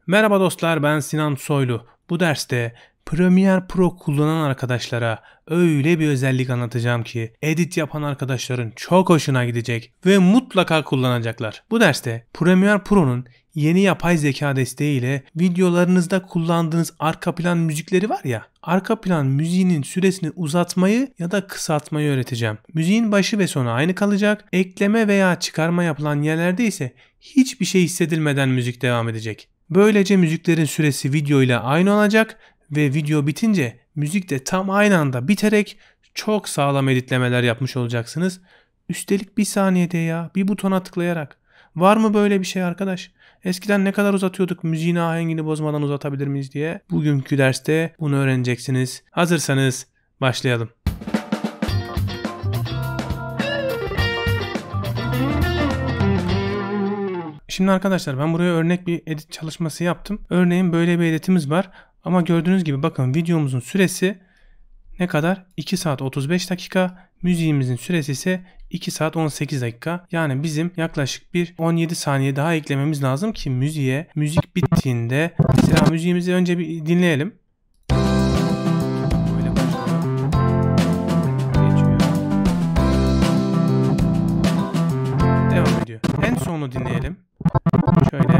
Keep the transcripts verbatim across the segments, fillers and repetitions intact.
Merhaba dostlar, ben Sinan Soylu. Bu derste Premiere Pro kullanan arkadaşlara öyle bir özellik anlatacağım ki edit yapan arkadaşların çok hoşuna gidecek ve mutlaka kullanacaklar. Bu derste Premiere Pro'nun yeni yapay zeka desteğiyle videolarınızda kullandığınız arka plan müzikleri var ya, arka plan müziğinin süresini uzatmayı ya da kısaltmayı öğreteceğim. Müziğin başı ve sonu aynı kalacak. Ekleme veya çıkarma yapılan yerlerde ise hiçbir şey hissedilmeden müzik devam edecek. Böylece müziklerin süresi video ile aynı olacak ve video bitince müzik de tam aynı anda biterek çok sağlam editlemeler yapmış olacaksınız. Üstelik bir saniyede ya, bir butona tıklayarak. Var mı böyle bir şey arkadaş? Eskiden ne kadar uzatıyorduk, müziğin ahengini bozmadan uzatabilir miyiz diye. Bugünkü derste bunu öğreneceksiniz. Hazırsanız başlayalım. Şimdi arkadaşlar ben buraya örnek bir edit çalışması yaptım. Örneğin böyle bir editimiz var. Ama gördüğünüz gibi bakın videomuzun süresi ne kadar? iki saat otuz beş dakika. Müziğimizin süresi ise iki saat on sekiz dakika. Yani bizim yaklaşık bir on yedi saniye daha eklememiz lazım ki müziğe, müzik bittiğinde mesela müziğimizi önce bir dinleyelim. Böyle başlıyor. Geçiyor. Devam ediyor. En sonunu dinleyelim. Şöyle.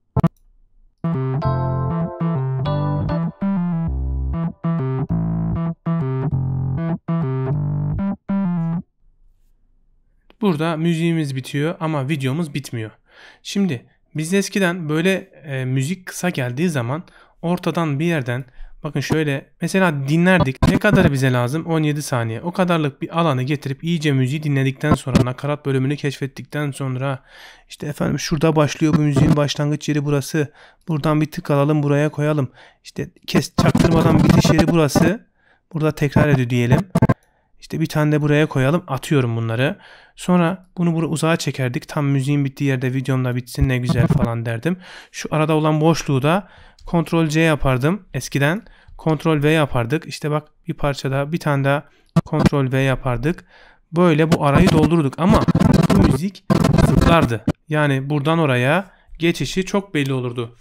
Burada müziğimiz bitiyor ama videomuz bitmiyor. Şimdi biz eskiden böyle e, müzik kısa geldiği zaman ortadan bir yerden bakın şöyle mesela dinlerdik. Ne kadar bize lazım? on yedi saniye. O kadarlık bir alanı getirip iyice müziği dinledikten sonra, nakarat bölümünü keşfettikten sonra işte efendim şurada başlıyor bu müziğin başlangıç yeri burası. Buradan bir tık alalım, buraya koyalım. İşte kes çaktırmadan bitiş yeri burası. Burada tekrar ediyor diyelim. İşte bir tane de buraya koyalım. Atıyorum bunları. Sonra bunu buraya uzağa çekerdik. Tam müziğin bittiği yerde videom da bitsin ne güzel falan derdim. Şu arada olan boşluğu da kontrol C yapardım. Eskiden kontrol V yapardık. İşte bak bir parçada bir tane daha kontrol V yapardık. Böyle bu arayı doldurduk ama bu müzik zıplardı. Yani buradan oraya geçişi çok belli olurdu.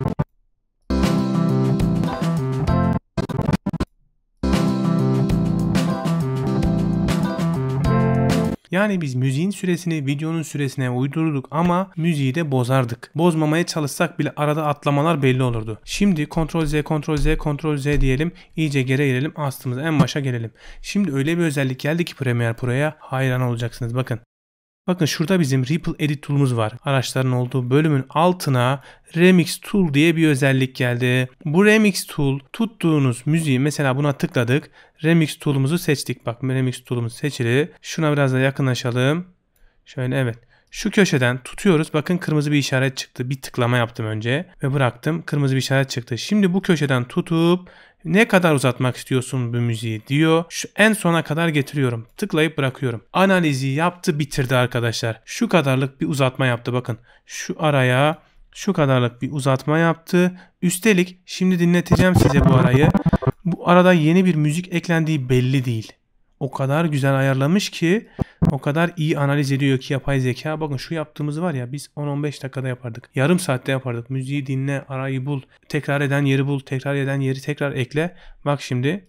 Yani biz müziğin süresini videonun süresine uydururduk ama müziği de bozardık. Bozmamaya çalışsak bile arada atlamalar belli olurdu. Şimdi kontrol Z, kontrol Z, kontrol Z diyelim. İyice geri gelelim. Aslımıza en başa gelelim. Şimdi öyle bir özellik geldi ki Premiere Pro'ya hayran olacaksınız. Bakın. Bakın şurada bizim Ripple Edit Tool'umuz var. Araçların olduğu bölümün altına Remix Tool diye bir özellik geldi. Bu Remix Tool tuttuğunuz müziği mesela buna tıkladık. Remix Tool'umuzu seçtik. Bak Remix Tool'umuz seçili. Şuna biraz da yakınlaşalım. Şöyle evet. Şu köşeden tutuyoruz. Bakın kırmızı bir işaret çıktı. Bir tıklama yaptım önce ve bıraktım. Kırmızı bir işaret çıktı. Şimdi bu köşeden tutup ne kadar uzatmak istiyorsun bu müziği diyor. Şu en sona kadar getiriyorum. Tıklayıp bırakıyorum. Analizi yaptı, bitirdi arkadaşlar. Şu kadarlık bir uzatma yaptı bakın. Şu araya şu kadarlık bir uzatma yaptı. Üstelik şimdi dinleteceğim size bu arayı. Bu arada yeni bir müzik eklendiği belli değil. O kadar güzel ayarlamış ki, o kadar iyi analiz ediyor ki yapay zeka. Bakın şu yaptığımız var ya, biz on on beş dakikada yapardık. Yarım saatte yapardık. Müziği dinle, arayı bul, tekrar eden yeri bul, tekrar eden yeri tekrar ekle. Bak şimdi.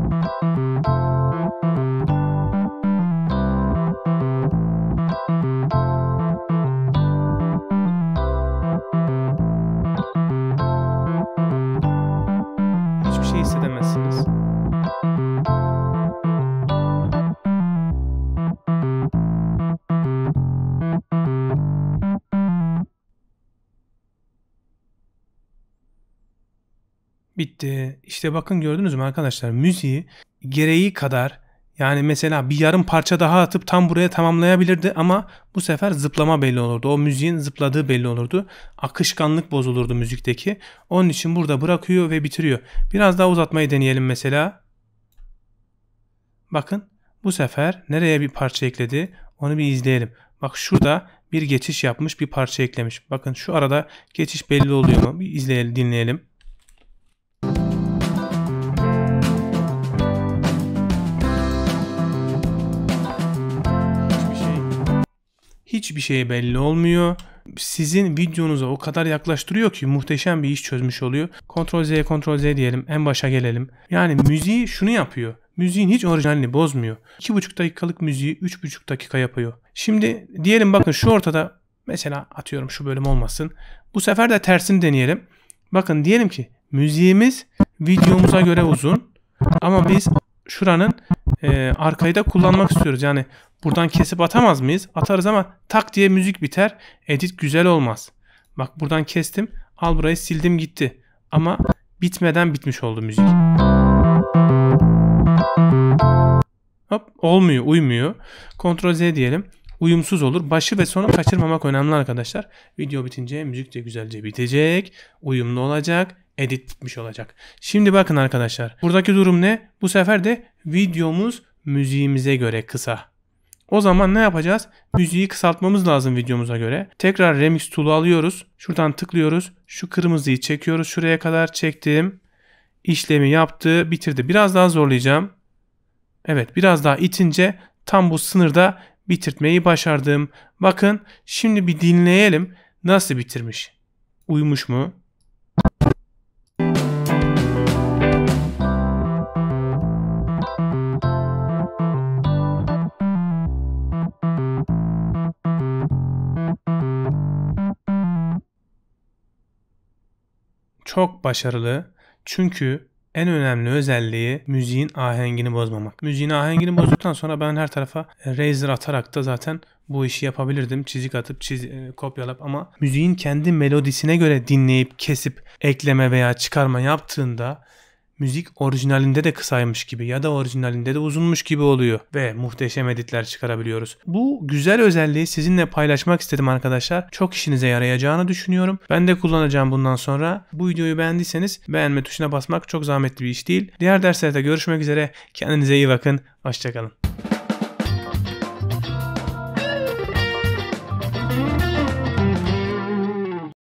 Hiçbir şey hissedemezsiniz. Bitti. İşte bakın gördünüz mü arkadaşlar, müziği gereği kadar, yani mesela bir yarım parça daha atıp tam buraya tamamlayabilirdi ama bu sefer zıplama belli olurdu. O müziğin zıpladığı belli olurdu. Akışkanlık bozulurdu müzikteki. Onun için burada bırakıyor ve bitiriyor. Biraz daha uzatmayı deneyelim mesela. Bakın bu sefer nereye bir parça ekledi onu bir izleyelim. Bak şurada bir geçiş yapmış, bir parça eklemiş. Bakın şu arada geçiş belli oluyor mu? Bir izleyelim, dinleyelim. Hiçbir şey belli olmuyor. sizin videonuza o kadar yaklaştırıyor ki muhteşem bir iş çözmüş oluyor. Ctrl Z, Ctrl Z diyelim. En başa gelelim. Yani müziği şunu yapıyor. Müziğin hiç orijinalini bozmuyor. iki buçuk dakikalık müziği üç buçuk dakika yapıyor. Şimdi diyelim bakın şu ortada mesela atıyorum şu bölüm olmasın. Bu sefer de tersini deneyelim. Bakın diyelim ki müziğimiz videomuza göre uzun ama biz şuranın e, arkayı da kullanmak istiyoruz. Yani buradan kesip atamaz mıyız? Atarız ama tak diye müzik biter. Edit güzel olmaz. Bak buradan kestim. Al burayı sildim gitti. Ama bitmeden bitmiş oldu müzik. Hop, olmuyor, uymuyor. Ctrl Z diyelim. Uyumsuz olur. Başı ve sonu kaçırmamak önemli arkadaşlar. Video bitince müzik de güzelce bitecek. Uyumlu olacak. Edit bitmiş olacak. Şimdi bakın arkadaşlar. Buradaki durum ne? Bu sefer de videomuz müziğimize göre kısa. O zaman ne yapacağız? Müziği kısaltmamız lazım videomuza göre. Tekrar Remix Tool'u alıyoruz. Şuradan tıklıyoruz. Şu kırmızıyı çekiyoruz. Şuraya kadar çektim. İşlemi yaptı. Bitirdi. Biraz daha zorlayacağım. Evet, biraz daha itince tam bu sınırda bitirtmeyi başardım. Bakın şimdi bir dinleyelim. Nasıl bitirmiş? Uymuş mu? Çok başarılı. Çünkü en önemli özelliği müziğin ahengini bozmamak. Müziğin ahengini bozduktan sonra ben her tarafa Razor atarak da zaten bu işi yapabilirdim. Çizik atıp çiz, kopyalap ama müziğin kendi melodisine göre dinleyip kesip ekleme veya çıkarma yaptığında müzik orijinalinde de kısaymış gibi ya da orijinalinde de uzunmuş gibi oluyor ve muhteşem editler çıkarabiliyoruz. Bu güzel özelliği sizinle paylaşmak istedim arkadaşlar. Çok işinize yarayacağını düşünüyorum. Ben de kullanacağım bundan sonra. Bu videoyu beğendiyseniz beğenme tuşuna basmak çok zahmetli bir iş değil. Diğer derslerde görüşmek üzere. Kendinize iyi bakın. Hoşça kalın.